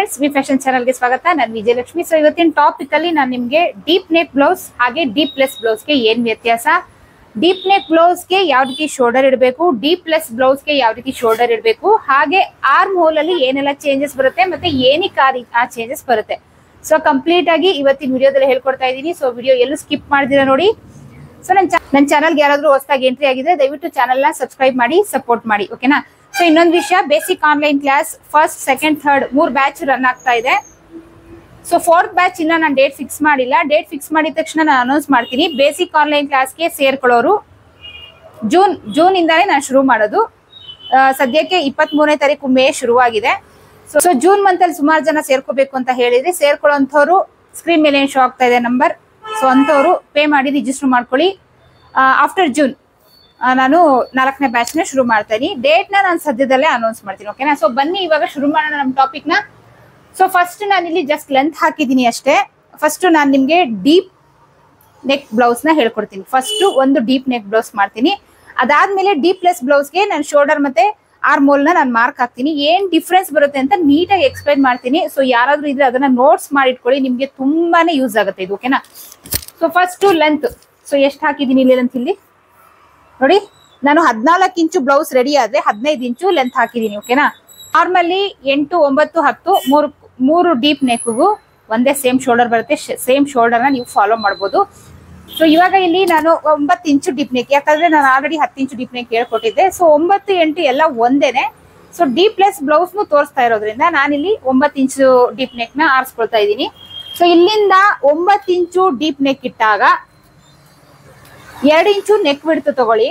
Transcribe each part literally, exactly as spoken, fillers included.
Friends, V fashion channel ಗೆ ಸ್ವಾಗತ. ನಾನು ವಿಜಯಲಕ್ಷ್ಮಿ. ಸೊ ಇವತ್ತಿನ ಟಾಪಿಕ್ ಅಲ್ಲಿ ನಾನು ನಿಮಗೆ ಡೀಪ್ ನೆಕ್ ಬ್ಲೌಸ್ ಹಾಗೆ ಡೀಪ್ ಲೆಸ್ ಬ್ಲೌಸ್ ಗೆ ಏನ್ ವ್ಯತ್ಯಾಸ, ಡೀಪ್ ನೆಕ್ ಬ್ಲೌಸ್ ಗೆ ಯಾವ ರೀತಿ ಶೋಲ್ಡರ್ ಇಡಬೇಕು, ಡೀಪ್ ಲೆಸ್ ಬ್ಲೌಸ್ ಗೆ ಯಾವ ರೀತಿ ಶೋಲ್ಡರ್ ಇಡಬೇಕು, ಹಾಗೆ ಆರ್ಮ್ ಹೋಲ್ ಅಲ್ಲಿ ಏನೆಲ್ಲ ಚೇಂಜಸ್ ಬರುತ್ತೆ ಮತ್ತೆ ಏನಕ್ಕೆ ಆ ಚೇಂಜಸ್ ಬರುತ್ತೆ. ಸೊ ಕಂಪ್ಲೀಟ್ ಆಗಿ ಇವತ್ತಿನ ವಿಡಿಯೋದಲ್ಲಿ ಹೇಳ್ಕೊಡ್ತಾ ಇದ್ದೀನಿ. ಸೊ ವಿಡಿಯೋ ಎಲ್ಲೂ ಸ್ಕಿಪ್ ಮಾಡ್ದಿರಾ ನೋಡಿ. ಸೊ ನನ್ನ ನನ್ನ ಚಾನಲ್ಗೆ ಯಾರಾದ್ರೂ ಹೊಸದಾಗಿ ಎಂಟ್ರಿ ಆಗಿದ್ರೆ ದಯವಿಟ್ಟು ಚಾನಲ್ ನ ಸಬ್ಸ್ಕ್ರೈಬ್ ಮಾಡಿ, ಸಪೋರ್ಟ್ ಮಾಡಿ, ಓಕೆನಾ. ಸೊ ಇನ್ನೊಂದು ವಿಷಯ, basic online class first second third ಮೂರ್ ಬ್ಯಾಚ್ ರನ್ ಆಗ್ತಾ ಇದೆ. ಸೊ ಫೋರ್ತ್ ಬ್ಯಾಚ್ ಇನ್ನ ನಾನು ಡೇಟ್ ಫಿಕ್ಸ್ ಮಾಡಿಲ್ಲ. ಡೇಟ್ ಫಿಕ್ಸ್ ಮಾಡಿದ ತಕ್ಷಣ ನಾನು ಅನೌನ್ಸ್ ಮಾಡ್ತೀನಿ. ಬೇಸಿಕ್ ಆನ್ಲೈನ್ ಕ್ಲಾಸ್ಗೆ ಸೇರ್ಕೊಳ್ಳೋರು ಜೂನ್ ಜೂನ್ ಇಂದಾನೇ ನಾನು ಶುರು ಮಾಡೋದು. ಸದ್ಯಕ್ಕೆ ಇಪ್ಪತ್ತ್ ಮೂರನೇ ತಾರೀಕು ಮೇ ಶುರುವಾಗಿದೆ. ಸೊ ಸೊ ಜೂನ್ ಮಂತ್ ಅಲ್ಲಿ ಸುಮಾರು ಜನ ಸೇರ್ಕೋಬೇಕು ಅಂತ ಹೇಳಿದ್ರೆ ಸೇರ್ಕೊಳ್ಳೋಂಥವ್ರು ಸ್ಕ್ರೀನ್ ಮೇಲೆ ಏನು ಶೋ ಆಗ್ತಾ ಇದೆ ನಂಬರ್. ಸೊ ಅಂಥವ್ರು ಪೇ ಮಾಡಿ ರಿಜಿಸ್ಟರ್ ಮಾಡ್ಕೊಳ್ಳಿ. ಆಫ್ಟರ್ ಜೂನ್ ನಾನು ನಾಲ್ಕನೇ ಬ್ಯಾಚ್ ನ ಶುರು ಮಾಡ್ತಾ ಇದೀನಿ. ಡೇಟ್ ನ ನಾನು ಸದ್ಯದಲ್ಲೇ ಅನೌನ್ಸ್ ಮಾಡ್ತೀನಿ, ಓಕೆನಾ. ಸೊ ಬನ್ನಿ ಇವಾಗ ಶುರು ಮಾಡೋಣ ನಮ್ಮ ಟಾಪಿಕ್ ನ. ಸೊ ಫಸ್ಟ್ ನಾನು ಇಲ್ಲಿ ಜಸ್ಟ್ ಲೆಂತ್ ಹಾಕಿದ್ದೀನಿ ಅಷ್ಟೇ. ಫಸ್ಟ್ ನಾನು ನಿಮ್ಗೆ ಡೀಪ್ ನೆಕ್ ಬ್ಲೌಸ್ ನ ಹೇಳ್ಕೊಡ್ತೀನಿ. ಫಸ್ಟ್ ಒಂದು ಡೀಪ್ ನೆಕ್ ಬ್ಲೌಸ್ ಮಾಡ್ತೀನಿ. ಅದಾದ್ಮೇಲೆ ಡೀಪ್ ಲೆಸ್ ಬ್ಲೌಸ್ಗೆ ನಾನು ಶೋಲ್ಡರ್ ಮತ್ತೆ ಆರ್ಮ್ ಹೋಲ್ ನ ನಾನು ಮಾರ್ಕ್ ಹಾಕ್ತೀನಿ. ಏನ್ ಡಿಫ್ರೆನ್ಸ್ ಬರುತ್ತೆ ಅಂತ ನೀಟಾಗಿ ಎಕ್ಸ್ಪ್ಲೈನ್ ಮಾಡ್ತೀನಿ. ಸೊ ಯಾರಾದ್ರೂ ಇದ್ರೆ ಅದನ್ನ ನೋಟ್ಸ್ ಮಾಡಿಟ್ಕೊಳ್ಳಿ, ನಿಮ್ಗೆ ತುಂಬಾನೇ ಯೂಸ್ ಆಗುತ್ತೆ ಇದು, ಓಕೆನಾ. So first length. ಸೊ ಎಷ್ಟು ಹಾಕಿದೀನಿ ಇಲ್ಲಿ ಲೆಂತ್ ಇಲ್ಲಿ ನೋಡಿ. ನಾನು ಹದಿನಾಲ್ಕು ಇಂಚು ಬ್ಲೌಸ್ ರೆಡಿ ಆದ್ರೆ ಹದಿನೈದು ಇಂಚು ಲೆಂತ್ ಹಾಕಿದೀನಿ, ಓಕೆನಾ. ನಾರ್ಮಲಿ ಎಂಟು ಒಂಬತ್ತು ಹತ್ತು ಮೂರು ಮೂರು ಡೀಪ್ ನೆಕ್ಗೂ ಒಂದೇ ಸೇಮ್ ಶೋಲ್ಡರ್ ಬರುತ್ತೆ. ಸೇಮ್ ಶೋಲ್ಡರ್ ನ ನೀವು ಫಾಲೋ ಮಾಡ್ಬೋದು. ಸೊ ಇವಾಗ ಇಲ್ಲಿ ನಾನು ಒಂಬತ್ತು ಇಂಚು ಡೀಪ್ ನೆಕ್, ಯಾಕಂದ್ರೆ ನಾನು ಆಲ್ರೆಡಿ ಹತ್ತು ಇಂಚು ಡೀಪ್ ನೆಕ್ ಹೇಳ್ಕೊಟ್ಟಿದ್ದೆ. ಸೊ ಒಂಬತ್ತು ಎಂಟು ಎಲ್ಲ ಒಂದೇನೆ. ಸೊ ಡೀಪ್ ಲೆಸ್ ಬ್ಲೌಸ್ ನು ತೋರಿಸ್ತಾ ಇರೋದ್ರಿಂದ ನಾನಿಲ್ಲಿ ಒಂಬತ್ತು ಇಂಚು ಡೀಪ್ ನೆಕ್ ನ ಆರಿಸ್ಕೊಳ್ತಾ ಇದ್ದೀನಿ. ಸೊ ಇಲ್ಲಿಂದ ಒಂಬತ್ತು ಇಂಚು ಡೀಪ್ ನೆಕ್ ಇಟ್ಟಾಗ ಎರಡು ಇಂಚು ನೆಕ್ ಬಿಡ್ತು ತಗೊಳ್ಳಿ.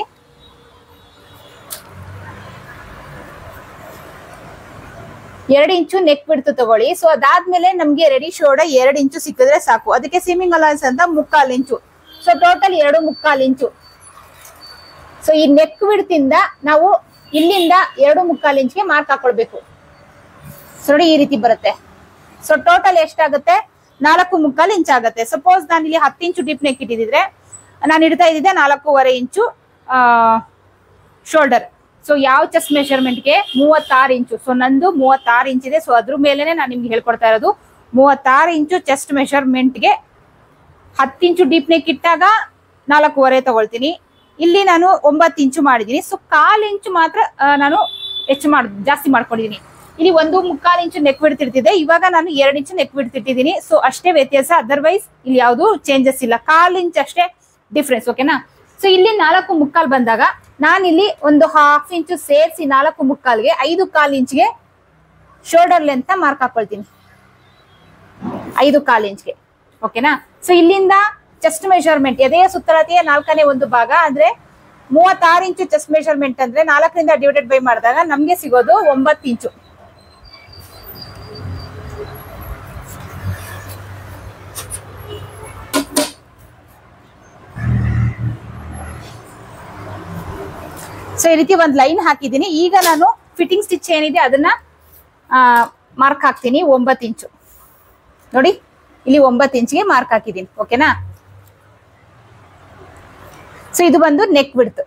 ಎರಡು ಇಂಚು ನೆಕ್ ಬಿಡ್ತು ತಗೊಳ್ಳಿ. ಸೊ ಅದಾದ್ಮೇಲೆ ನಮ್ಗೆ ರೆಡಿ ಶೋಲ್ಡರ್ ಎರಡು ಇಂಚು ಸಿಕ್ಕಿದ್ರೆ ಸಾಕು. ಅದಕ್ಕೆ ಸೀಮಿಂಗ್ ಅಲೌನ್ಸ್ ಅಂತ ಮುಕ್ಕಾಲು ಇಂಚು. ಸೊ ಟೋಟಲ್ ಎರಡು ಮುಕ್ಕಾಲು ಇಂಚು. ಸೊ ಈ ನೆಕ್ ಬಿಡ್ತಿಂದ ನಾವು ಇಲ್ಲಿಂದ ಎರಡು ಮುಕ್ಕಾಲು ಇಂಚ್ಗೆ ಮಾರ್ಕ್ ಹಾಕೊಳ್ಬೇಕು. ಸೊ ನೋಡಿ ಈ ರೀತಿ ಬರುತ್ತೆ. ಸೊ ಟೋಟಲ್ ಎಷ್ಟಾಗುತ್ತೆ? ನಾಲ್ಕು ಮುಕ್ಕಾಲು ಇಂಚ್ ಆಗುತ್ತೆ. ಸಪೋಸ್ ನಾನು ಇಲ್ಲಿ ಹತ್ತು ಇಂಚು ಡೀಪ್ ನೆಕ್ ಇಟ್ಟಿದ್ರೆ ನಾನು ಇಡ್ತಾ ಇದ್ದಿದ್ದೆ ನಾಲ್ಕೂವರೆ ಇಂಚು ಶೋಲ್ಡರ್. ಸೊ ಯಾವ ಚೆಸ್ಟ್ ಮೆಷರ್ಮೆಂಟ್ಗೆ ಮೂವತ್ತಾರು ಇಂಚು. ಸೊ ನಂದು ಮೂವತ್ತಾರು ಇಂಚ್ ಇದೆ. ಸೊ ಅದ್ರ ಮೇಲೆನೆ ನಾನು ನಿಮ್ಗೆ ಹೇಳ್ಕೊಡ್ತಾ ಇರೋದು. ಮೂವತ್ತಾರು ಇಂಚು ಚೆಸ್ಟ್ ಮೆಷರ್ಮೆಂಟ್ಗೆ ಹತ್ತು ಇಂಚು ಡೀಪ್ ನೆಕ್ ಇಟ್ಟಾಗ ನಾಲ್ಕೂವರೆ ತಗೊಳ್ತೀನಿ. ಇಲ್ಲಿ ನಾನು ಒಂಬತ್ತು ಇಂಚು ಮಾಡಿದೀನಿ. ಸೊ ಕಾಲು ಇಂಚು ಮಾತ್ರ ನಾನು ಹೆಚ್ಚು ಮಾಡ್ ಜಾಸ್ತಿ ಮಾಡ್ಕೊಂಡಿದೀನಿ. ಇಲ್ಲಿ ಒಂದು ಮುಕ್ಕಾಲು ಇಂಚು ನೆಕ್ ಬಿಡ್ತಿರ್ತಿದ್ದೆ, ಇವಾಗ ನಾನು ಎರಡು ಇಂಚು ನೆಕ್ ಬಿಡ್ತಿಟ್ಟಿದ್ದೀನಿ. ಸೊ ಅಷ್ಟೇ ವ್ಯತ್ಯಾಸ, ಅದರ್ವೈಸ್ ಇಲ್ಲಿ ಯಾವುದು ಚೇಂಜಸ್ ಇಲ್ಲ. ಕಾಲು ಇಂಚ್ ಅಷ್ಟೇ ಡಿಫ್ರೆನ್ಸ್, ಓಕೆನಾ. ಸೊ ಇಲ್ಲಿ ನಾಲ್ಕು ಮುಕ್ಕಾಲು ಬಂದಾಗ ನಾನಿಲ್ಲಿ ಒಂದು ಹಾಫ್ ಇಂಚು ಸೇರಿಸಿ ನಾಲ್ಕು ಮುಕ್ಕಾಲ್ಗೆ ಐದು ಕಾಲು ಇಂಚ್ಗೆ ಶೋಲ್ಡರ್ ಲೆಂತ್ ಮಾರ್ಕ್ ಹಾಕೊಳ್ತೀನಿ. ಐದು ಕಾಲು ಇಂಚ್ಗೆ, ಓಕೆನಾ. ಸೊ ಇಲ್ಲಿಂದ ಚೆಸ್ಟ್ ಮೆಷರ್ಮೆಂಟ್ ಎದೆಯ ಸುತ್ತಳತೆಯ ನಾಲ್ಕನೇ ಒಂದು ಭಾಗ ಅಂದ್ರೆ ಮೂವತ್ತಾರು ಇಂಚು ಚೆಸ್ಟ್ ಮೆಷರ್ಮೆಂಟ್ ಅಂದ್ರೆ ನಾಲ್ಕರಿಂದ ಡಿವೈಡೆಡ್ ಬೈ ಮಾಡಿದಾಗ ನಮ್ಗೆ ಸಿಗೋದು ಒಂಬತ್ತು ಇಂಚು. ಸೊ ಈ ರೀತಿ ಒಂದು ಲೈನ್ ಹಾಕಿದ್ದೀನಿ. ಈಗ ನಾನು ಫಿಟ್ಟಿಂಗ್ ಸ್ಟಿಚ್ ಏನಿದೆ ಅದನ್ನ ಮಾರ್ಕ್ ಹಾಕ್ತೀನಿ. ಒಂಬತ್ತು ಇಂಚು ನೋಡಿ, ಇಲ್ಲಿ ಒಂಬತ್ತು ಇಂಚ್ಗೆ ಮಾರ್ಕ್ ಹಾಕಿದ್ದೀನಿ, ಓಕೆನಾ. ಸೊ ಇದು ಬಂದು ನೆಕ್ ಬಿಡ್ತು.